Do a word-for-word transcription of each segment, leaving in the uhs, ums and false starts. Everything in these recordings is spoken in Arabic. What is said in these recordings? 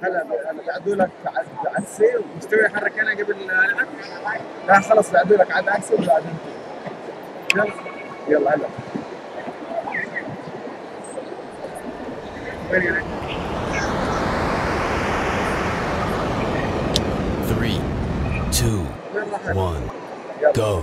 هلا هلا بيعدوا لك عدسه ومستوي يحرك انا قبل العلم. لا خلص بيعدوا لك عاد عدسه وبعدين يلا يلا هلا three, two, one, go.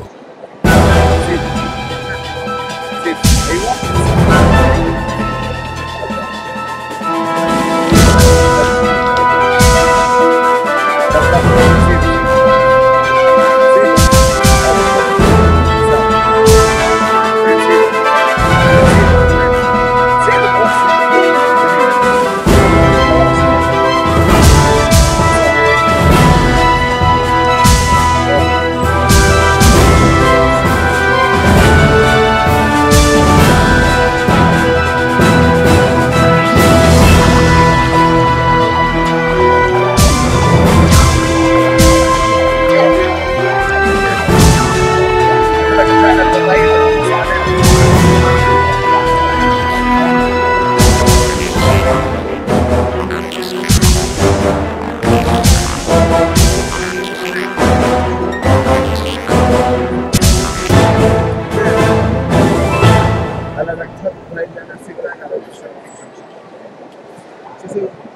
هلا بدك تحط هاي النسيج على الشاشة.